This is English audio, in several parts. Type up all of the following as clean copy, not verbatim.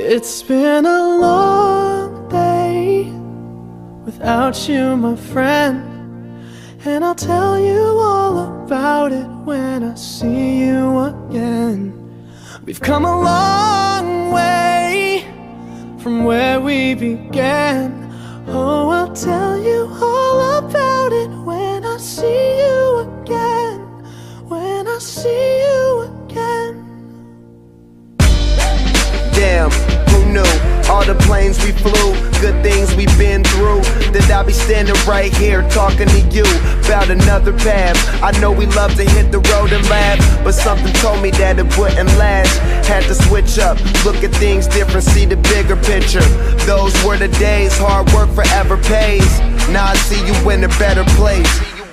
It's been a long day without you, my friend, and I'll tell you all about it when I see you again. We've come a long way from where we began. Oh, I'll tell you all about it when I see you again. When I see you again. Damn, who knew? All the planes we flew, good things we've been through, that I'll be standing right here talking to you about another path. I know we love to hit the road and laugh, but something told me that it wouldn't last. Had to switch up, look at things different, see the bigger picture. Those were the days, hard work forever pays. Now I see you in a better place.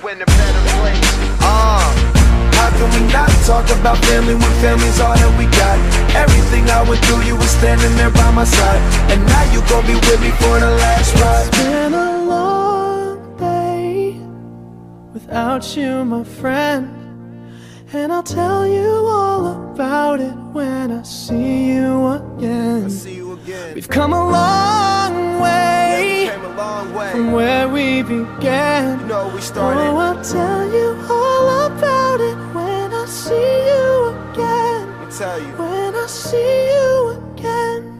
How can we not talk about family when family's all that we got? Everything I went through, you were standing there by my side, and now you gon' be with me for the last ride. It's been a long day without you, my friend, and I'll tell you all about it when I see you again. We've come a long way, from where we began. Oh, I'll tell you all about it when I see you again. When I see you again.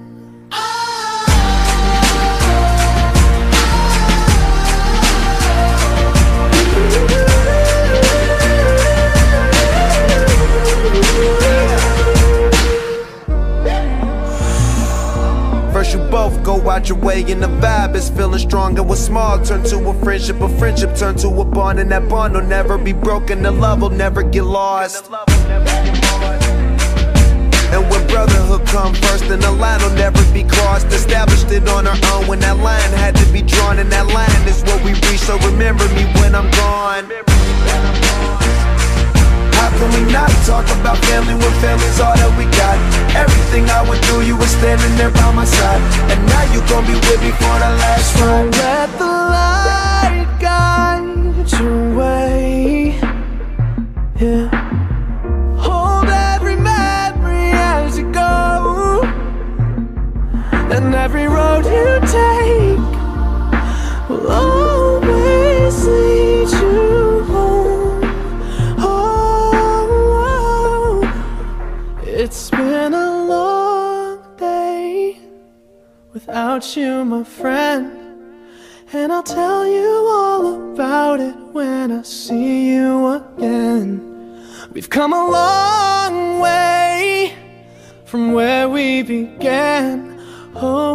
First you both go out your way and the vibe is feeling strong, and what's small turn to a friendship turn to a bond, and that bond will never be broken, the love will never get lost. And when brotherhood come first, then the line will never be crossed. Established it on our own when that line had to be drawn, and that line is what we reach, so remember me when I'm gone. How can we not talk about family when family's all that we got? Everything I went through, you were standing there by my side, and now you gon' be with me for the last ride. So let the light guide your way, yeah. Hold every memory as you go, and every road you take will always lead you home. It's been a long day without you, my friend, and I'll tell you all about it when I see you again. We've come a long way from where we began. Oh,